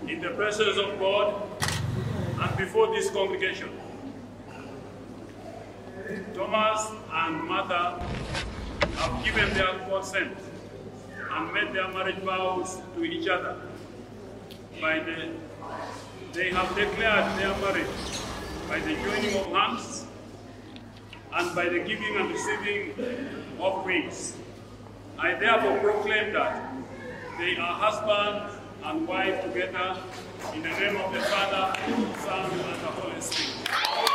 in the presence of God and before this congregation, Thomas and Martha have given their consent and made their marriage vows to each other. They have declared their marriage by the joining of hands and by the giving and receiving of rings. I therefore proclaim that they are husband and wife together in the name of the Father, Son, and the Holy Spirit.